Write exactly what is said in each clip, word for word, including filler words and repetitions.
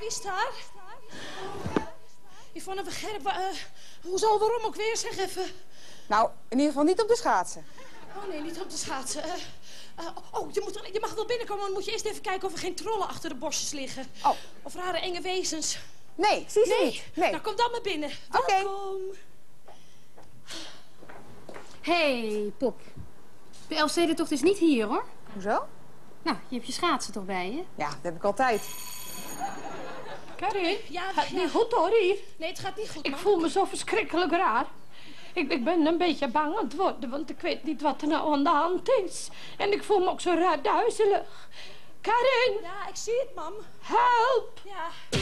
wie is daar? Yvonne, we Gerb, uh, hoezo, waarom ook weer, zeg even. Nou, in ieder geval niet op de schaatsen. Oh nee, niet op de schaatsen. Uh, uh, oh, je, moet, je mag wel binnenkomen, maar dan moet je eerst even kijken of er geen trollen achter de bosjes liggen. Oh. Of rare enge wezens. Nee, zie ze nee. niet. Nee. Nou, kom dan maar binnen. Oké. Welkom. Hey, Pop. De Elfstedentocht is niet hier, hoor. Hoezo? Nou, je hebt je schaatsen toch bij je? Ja, dat heb ik altijd. Karin, Ja, gaat ja. niet goed hoor hier. Nee, het gaat niet goed, Ik man. voel me zo verschrikkelijk raar. Ik, ik ben een beetje bang aan het worden, want ik weet niet wat er nou aan de hand is. En ik voel me ook zo raar duizelig. Karin, Ja, ik zie het, mam. help! Ja.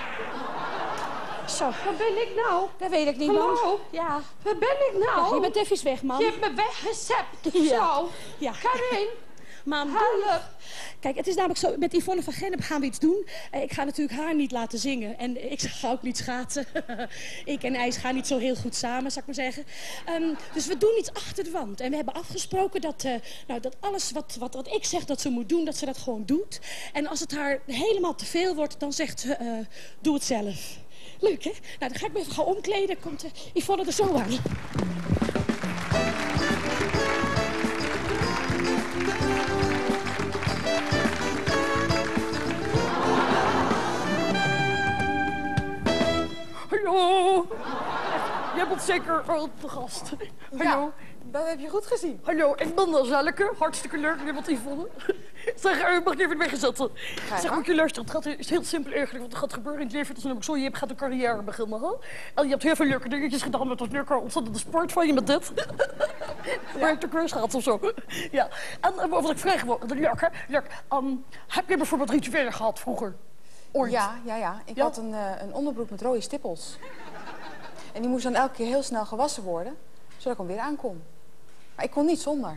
Zo, waar ben ik nou? Dat weet ik niet, Hallo? man. Ja. Waar ben ik nou? Ja, je bent even weg, man. Je hebt me weggezept of Ja. zo. Ja. Karin, Mam, help! kijk, het is namelijk zo, met Yvonne van Gennep gaan we iets doen. Eh, Ik ga natuurlijk haar niet laten zingen. En ik ga ook niet schaatsen. Ik en IJs gaan niet zo heel goed samen, zou ik maar zeggen. Ehm, dus we doen iets achter de wand. En we hebben afgesproken dat, eh, nou, dat alles wat, wat, wat ik zeg dat ze moet doen, dat ze dat gewoon doet. En als het haar helemaal te veel wordt, dan zegt ze, eh, doe het zelf. Leuk, hè? Nou, dan ga ik me even gaan omkleden. Komt uh, Yvonne er zo aan. Hallo! Jij bent zeker al te gast. Hallo? Dat heb je goed gezien. Hallo, ik ben Zelke. Hartstikke leuk, je bent Yvonne. Zeg, uh, mag ik even wegzetten? Zeg, moet je luisteren. Het gaat, het is heel simpel eigenlijk wat er gaat gebeuren in het leven. Het is namelijk zo, je hebt, gaat een carrière beginnen. Hè? En je hebt heel veel leuke dingetjes gedaan met dat leuke ontzettende sport van je met dit. Waar je te kurs gaat of zo. Ja. En uh, wat ik vraag, leuk hè? Leuk. Um, heb je bijvoorbeeld rituelen gehad vroeger? Ooit? Ja, ja, ja. Ik Ja? had een, uh, een onderbroek met rode stippels. En die moest dan elke keer heel snel gewassen worden, zodat ik hem weer aankom. Maar ik kon niet zonder.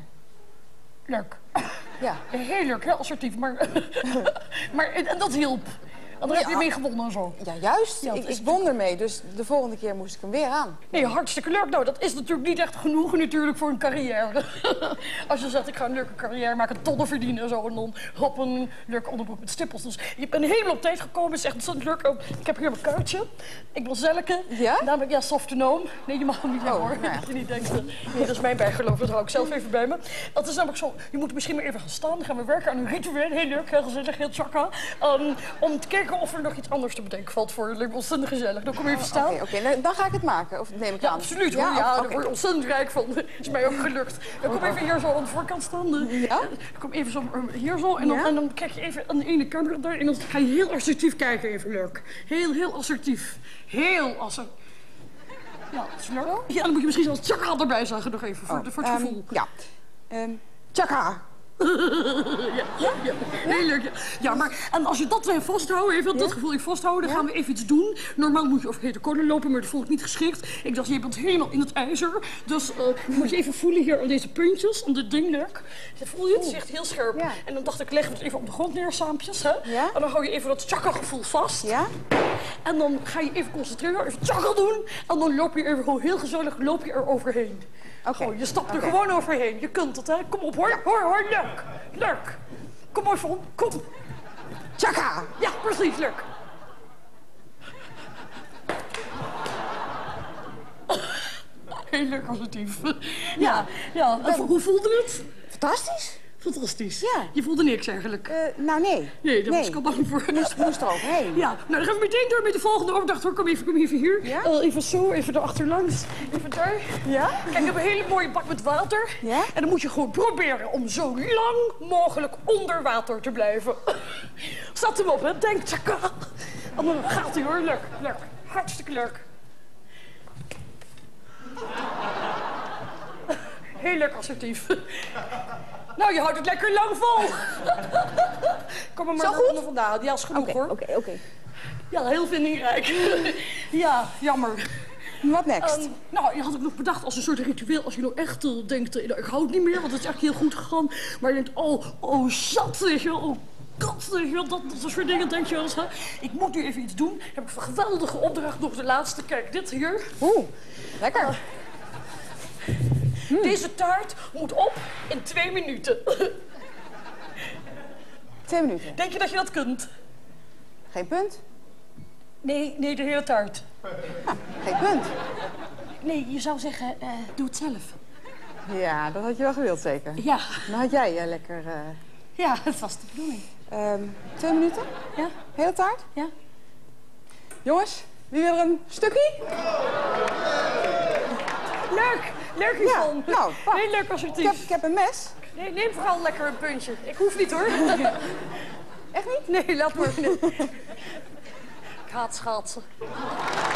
Leuk. Ja. Heel leuk, heel assertief, maar, maar en dat hielp. En daar heb je Ja. mee gewonnen en zo. Ja, juist. Ja, dat ik is ik won ermee, dus de volgende keer moest ik hem weer aan. Nee, hartstikke leuk. Nou, dat is natuurlijk niet echt genoeg natuurlijk voor een carrière. Als je zegt, ik ga een leuke carrière maken, tonnen verdienen en zo. En dan hop een leuke onderbroek met stippels. Dus je bent helemaal op tijd gekomen. Het is echt ontzettend leuk. Oh, ik heb hier mijn kaartje. Ik ben Zelke. Ja? Namelijk, ja, softenoom. Nee, je mag hem niet hebben, Oh, hoor. nou ja. Dat je niet denkt, eh, nee, dat is mijn bijgeloof. Dat hou ik zelf even bij me. Dat is namelijk zo, je moet misschien maar even gaan staan. Dan gaan we werken aan een ritueel. Heel leuk, heel gezellig, heel tjaka. Um, om te kijken of er nog iets anders te bedenken valt voor je. Lijkt me ontzettend gezellig. Dan kom je even staan. Oké, oké. Nou, dan ga ik het maken. Of neem ik Ja, aan. absoluut hoor. Ja, Ja, oké. daar word je ontzettend rijk van. Is mij ook gelukt. Dan kom even hier zo aan de voorkant staan. Ja? Kom even zo uh, hier zo. En dan, Ja? en dan kijk je even aan de ene camera daar. En dan ga je heel assertief kijken even, leuk. Heel, heel assertief. Heel assertief. Ja, dat is leuk. Ja, dan moet je misschien zelfs tjaka erbij zeggen nog even. Voor, Oh, voor het ehm, gevoel. Ja. Ehm tjaka. Ja, ja, heel leuk. Ja. Ja, maar en als je dat uh, vasthoudt, even dat gevoel even vasthouden, dan gaan we even iets doen. Normaal moet je over hete kolen lopen, maar dat vond ik niet geschikt. Ik dacht, je bent helemaal in het ijzer. Dus uh, moet je even voelen hier aan deze puntjes, aan dit ding, leuk. Dan voel je het, het is echt heel scherp. Ja. En dan dacht ik, leg het even op de grond neer, saampjes. Hè? Ja. En dan hou je even dat tjaka-gevoel vast. Ja? En dan ga je even concentreren, even tjaka doen. En dan loop je even gewoon heel gezellig, loop je er overheen. Oké. Gewoon, je stapt er Oké. gewoon overheen. Je kunt het, hè? Kom op, hoor. Hoor, hoor, leuk. Leuk. Kom maar, Von. Kom. Tjaka. Ja, precies, leuk. Heel leuk assertief. Ja, ja. En hoe voelde het? Fantastisch. Fantastisch. Ja. Je voelde niks eigenlijk. Uh, nou, nee. Nee, daar was ik al bang voor. Moest, moest er overheen. Ja, nou dan gaan we meteen door met de volgende opdracht hoor. Kom even, kom even hier. Ja? Uh, even zo, even erachterlangs. Even daar. Ja? Kijk, ik heb een hele mooie bak met water. Ja? En dan moet je gewoon proberen om zo lang mogelijk onder water te blijven. Zat hem op, hè? Denk, tjaka. En dan gaat hij hoor. Leuk, leuk. Hartstikke leuk. Heel leuk assertief. Nou, je houdt het lekker lang vol. Kom er maar Zo naar goed? onder vandaan. Ja, is genoeg Oké, hoor. oké, oké. Ja, heel vindingrijk. Ja, jammer. Wat next? Um, nou, je had ook nog bedacht als een soort ritueel, als je nou echt uh, denkt, uh, ik hou het niet meer, want het is echt heel goed gegaan. Maar je denkt, oh, oh, zat, weet je wel, oh, god, weet je wel, dat, dat soort dingen denk je wel eens, hè. Ik moet nu even iets doen. Dan heb ik een geweldige opdracht, nog de laatste. Kijk, dit hier. Oeh, lekker. Hmm. Deze taart moet op in twee minuten. Twee minuten. Denk je dat je dat kunt? Geen punt. Nee, nee, de hele taart. Nou, geen punt. Nee, je zou zeggen, uh, doe het zelf. Ja, dat had je wel gewild, zeker. Ja. Dan had jij uh, lekker... Uh... Ja, dat was de bedoeling. Um, twee minuten? Ja. Hele taart? Ja. Jongens, wie wil er een stukje? Leuk, leuk Yvonne. Ja, nou, wacht. Heel leuk assertief. Ik heb, ik heb een mes. Nee, neem vooral lekker een puntje. Ik hoef niet, hoor. Echt niet? Nee, laat maar. Ik haat schaatsen.